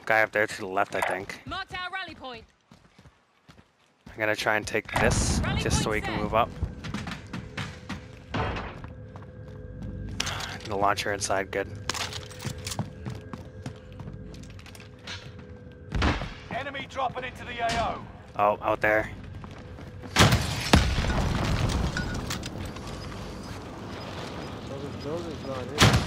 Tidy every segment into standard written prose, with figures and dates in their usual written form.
Guy up there to the left, I think. Marked our rally point. I'm gonna try and take this, just so we can move up. The launcher inside, good. Enemy dropping into the AO. Oh, out there. Building's not here.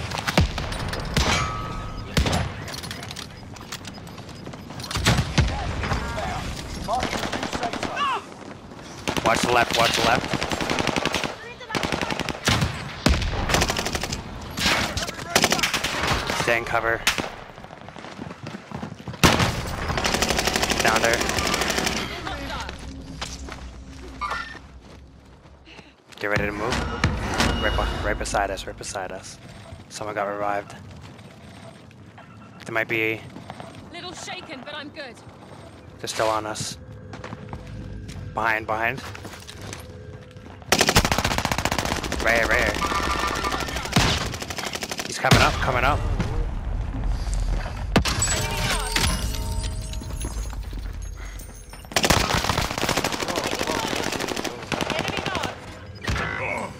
Watch the left, watch the left. Stay in cover. Down there. Get ready to move. Right beside us, right beside us. Someone got revived. There might be... Little shaken, but I'm good. They're still on us. Behind. Right here. He's coming up. Enemy marked.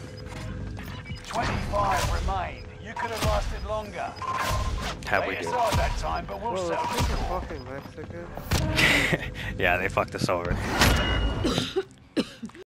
25 remain. You could have lasted longer. Have we They do? aside that time, but we'll Bro, settle the this is score. fucking Mexican. Yeah, they fucked us over.